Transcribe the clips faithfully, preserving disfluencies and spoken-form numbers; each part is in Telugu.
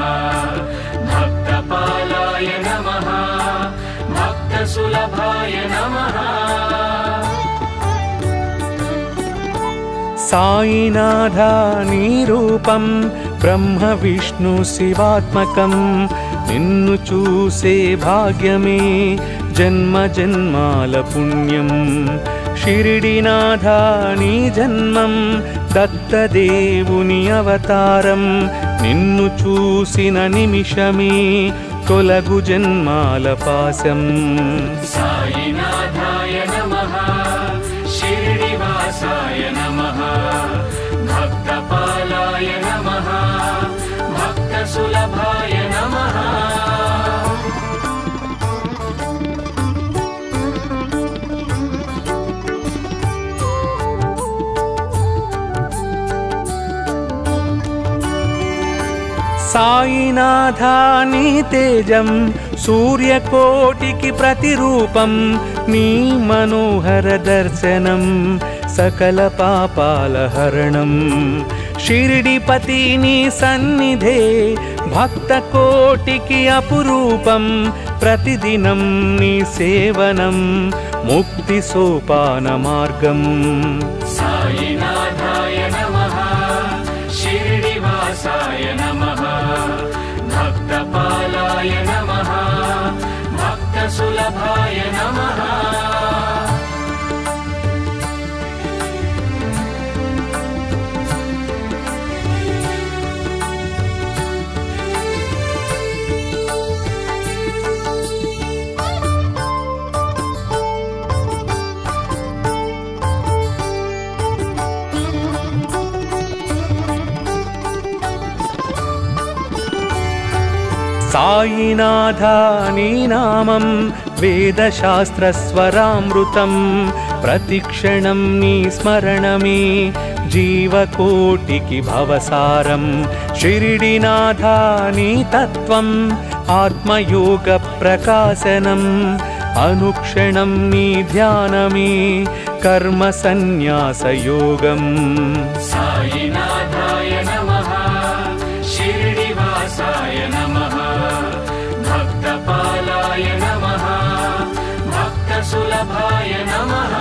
भक्तपालाय नमः भक्तसुलभाय नमः। साईनाथा नी रूपं ब्रह्म विष्णु शिवात्मकं निन्नु चूसे भाग्यमे जन्म जन्माल पुण्यं। शिरिडिनाथा नी जन्मं दत्तदेवुनि अवतारं निन्नु चूसिन निमिषमे तोलगु जन्माल पासं। साईनाथाय नमः शिरिडिवासाय नमः भक्तपालाय नमः भक्तसुलभाय नमः। साईनाथा नी तेजं सूर्यकोटिकी प्रतिरूपं नी मनोहर दर्शनं सकल पापालहरणं। शिरिडिपति नी सन्निधे भक्तकोटिकी अपरूपं प्रतिदिनं नी सेवनं मुक्ति सोपान मार्गम्। साईनाथाय नमः शिरिडिवासाय नमः भक्तपालाय नमः भक्तसुलभाय नमः। साईनाथा नी नामं वेदशास्त्रस्वरामृतं प्रतिक्षणं नी स्मरणमे जीवकोटिकी भवसारं। शिरिडिनाथा नी तत्त्वम् आत्मयोगप्रकाशनम् अनुक्षणं नी ध्यानमे कर्मसन्न्यासयोगम्। साईनाथाय नमः शिरिडिवासाय नमः भक्तपालाय नमः भक्तसुलभाय नमः।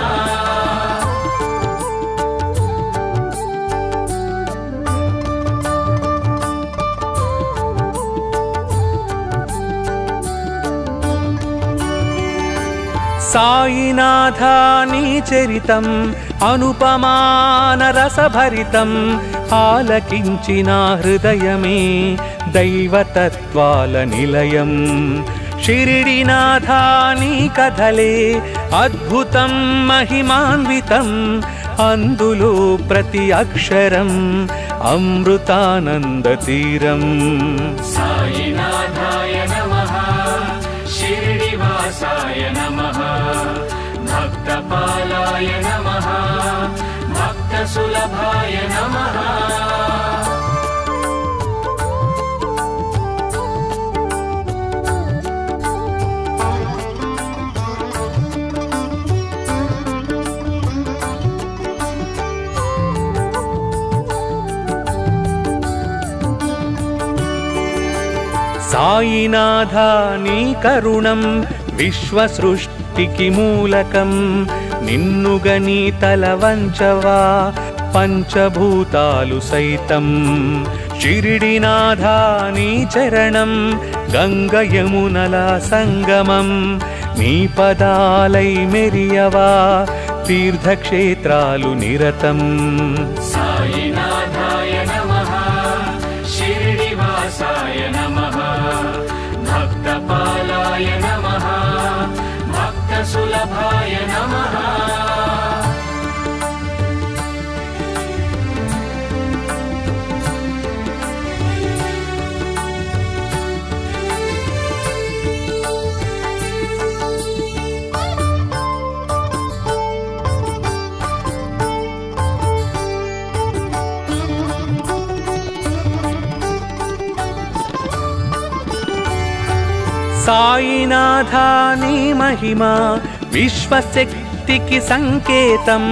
साईनाथा नी चरितम् अनुपमान रसभरितम् आलकिंचिना हृदयमे दैवतत्त्वाल निलयम्। शिरिडिनाथा नी कथले अद्भुतं महिमान्वितम् అందులో ప్రతి అక్షరం అమృతానంద తీరం. సాయినాథాయ నమః షిరిడివాసాయ నమః భక్తపాలాయ నమః భక్తసులభాయ నమః. సాయినాథా నీ కరుణం విశ్వసృష్టికి మూలకం. నిన్నుగని తల వంచవా పంచభూతాలు సైతం. షిరిడినాథా నీ చరణం గంగ యమునల సంగమం. నీ పదాలై మెరియవా తీర్థక్షేత్రాలు నిరతం. సాయినాథాయ నమః షిరిడివాసాయ నమః భక్తపాలాయ నమః భక్తసులభాయ నమః. సాయినాథా నీ మహిమ విశ్వశక్తికి సంకేతం.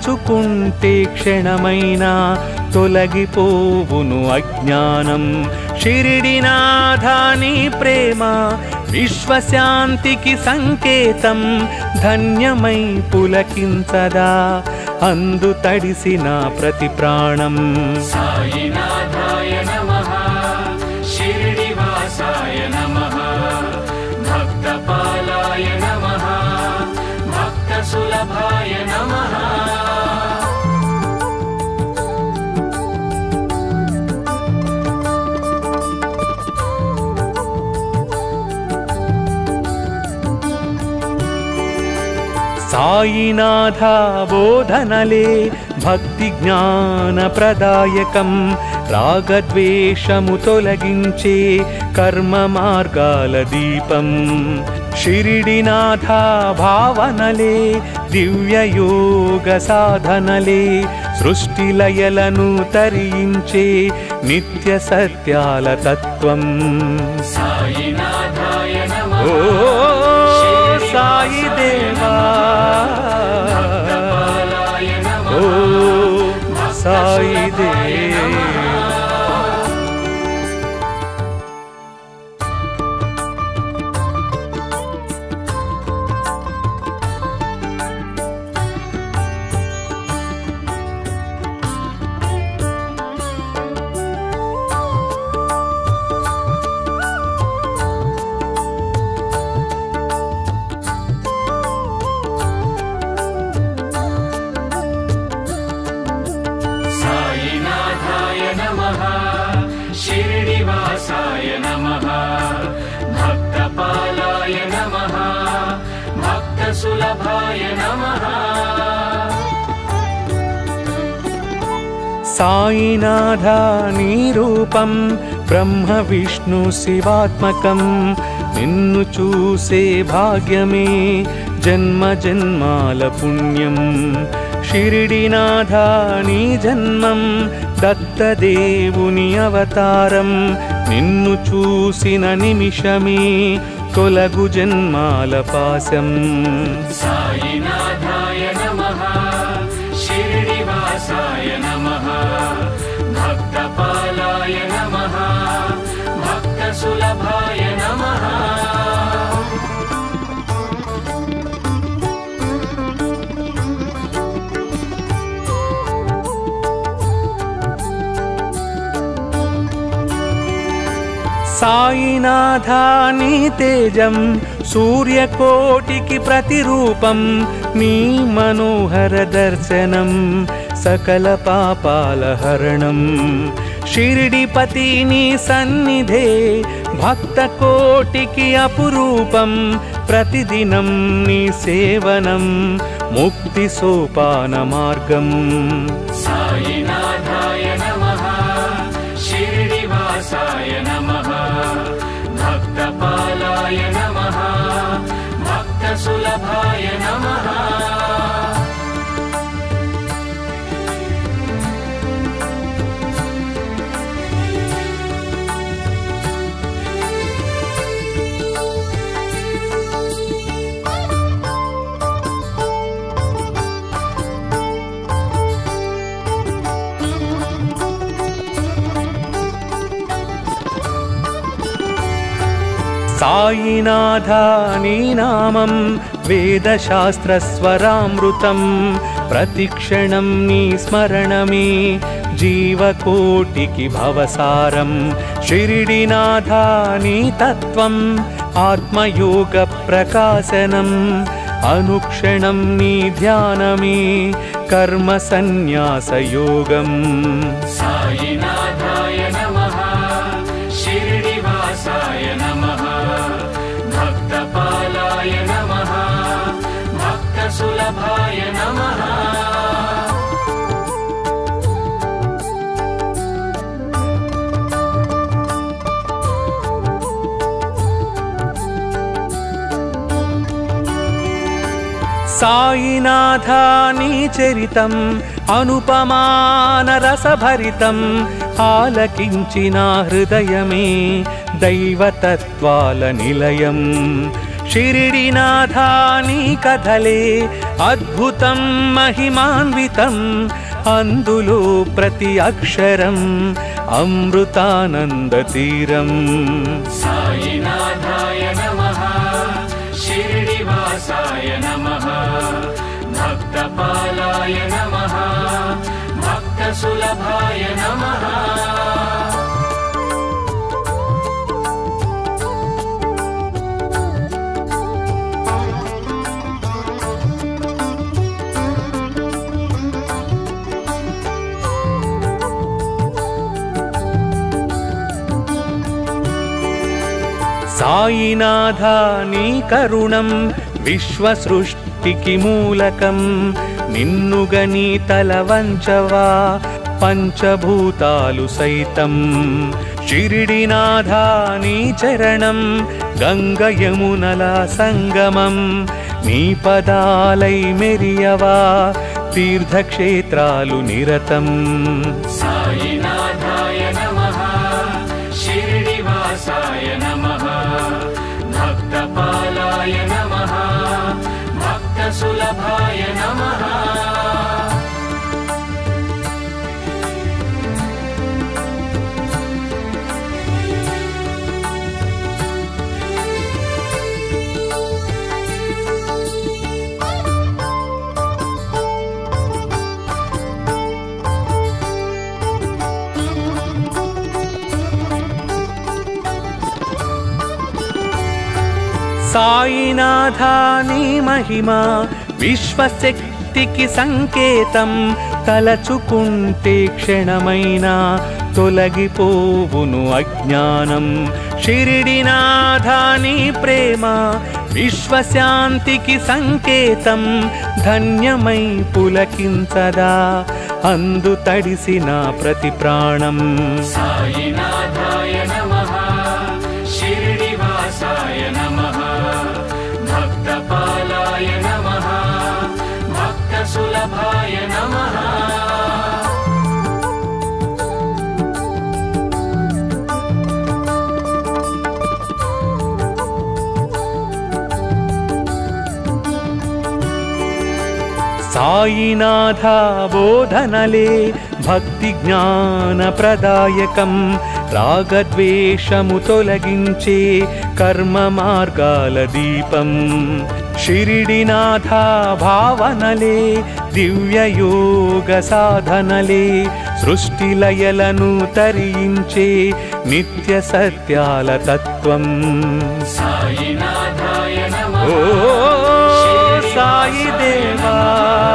తలచుకుంటే క్షణమైనా తొలగిపోవును అజ్ఞానం. షిరిడినాథా నీ ప్రేమ విశ్వశాంతికి సంకేతం ధన్యమై పులకించదా అందు తడిసిన ప్రతి ప్రాణం సాయినాథాయ నమః షిరిడివాసాయ నమః భక్తపాలాయ నమః భక్తసులభాయ నమః సాయినాథ బోధనలే భక్తి జ్ఞాన ప్రదాయకం రాగద్వేషము తొలగించే కర్మ మార్గాల దీపం షిరిడినాథ భావనలే దివ్య యోగ సాధనలే సృష్టి లయలను తరించే నిత్య సత్యాల తత్వం సాయినాథాయ నమః ఓ సాయి దేవా భక్తపాలాయ నమః ఓ సాయి దేవా సాయినాథాయ నమః షిరిడివాసాయ నమః భక్తపాలాయ నమః భక్తసులభాయ నమః సాయినాథ నీ రూపం బ్రహ్మ విష్ణు శివాత్మకం నిన్ను చూసే భాగ్యమే జన్మ జన్మాల పుణ్యం షిరిడినాథ నీ జన్మం దత్తదేవుని అవతారం నిన్ను చూసిన నిమిషమే తొలగు జన్మాల పాశం సాయినాథాయ నమః షిరిడివాసాయ నమః భక్తపాలాయ నమః భక్తసులభాయ నమః సాయినాథ నీ తేజం సూర్యకోటికి ప్రతిరూపం నీ మనోహర దర్శనం సకల పాపాల హరణం షిరిడిపతి నీ సన్నిధే భక్త కోటికి అపురూపం ప్రతిదినం నీ సేవనం ముక్తి సోపాన మార్గం సాయినాథాయ నమః షిరిడివాసాయ నమః భక్తపాలాయ నమః భక్తసులభాయ నమః సాయినాథ నీ నామం వేదశాస్త్రస్వరామృతం ప్రతిక్షణం నీ స్మరణమే జీవకోటికి భవసారం షిరిడినాథ నీ తత్వం ఆత్మయోగ ప్రకాశనం అనుక్షణం నీ ధ్యానమే కర్మ సన్యాస యోగం సాయినాథాయ నమః షిరిడివాసాయ నమః భక్తపాలాయ నమః భక్తసులభాయ నమః సాయినాథ నీ చరితం అనుపమాన రసభరితం ఆలకించిన హృదయమే దైవతత్వాల నిలయం షిరిడినాథ నీ కథలే అద్భుతం మహిమాన్వితం అందులో ప్రతి అక్షరం అమృతానందతీరం. సాయినాథాయ నమః షిరిడివాసాయ నమః భక్తపాలాయ నమః భక్తసులభాయ నమః. సాయినాథ నీ కరుణం విశ్వసృష్టికి మూలకం. నిన్నుగని తల వంచవా పంచభూతాలు సైతం. షిరిడినాథ నీ చరణం గంగ యమునల సంగమం. నీ పదాలై మెరియవా తీర్థక్షేత్రాలు నిరతం. సాయినాథాయ నమః షిరిడివాసాయ నమః భక్తపాలాయ నమః భక్తసులభాయ నమః. సాయినాథ నీ మహిమా విశ్వశక్తికి సంకేతం. తలచుకుంటే క్షణమైనా తొలగిపోవును అజ్ఞానం. షిరిడినాథ నీ ప్రేమ విశ్వశాంతికి సంకేతం. ధన్యమై పులకించదా అందు తడిసిన ప్రతి ప్రాణం. సాయినాథాయ నమః షిరిడివాసాయ నమః భక్తపాలాయ నమః భక్తసులభాయ నమః. సాయినాథ బోధనలే భక్తి జ్ఞాన ప్రదాయకం. రాగద్వేషము తొలగించే కర్మ మార్గాల దీపం. షిరిడినాథ భావనలే దివ్య యోగ సాధనలే. సృష్టి లయలను తరించే నిత్య సత్యాల తత్వం. సాయినాథాయ నమః ఓ సాయి దేవా,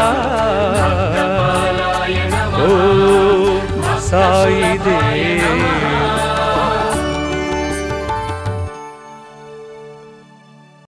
భక్తపాలాయ నమః ఓ సాయి దేవా.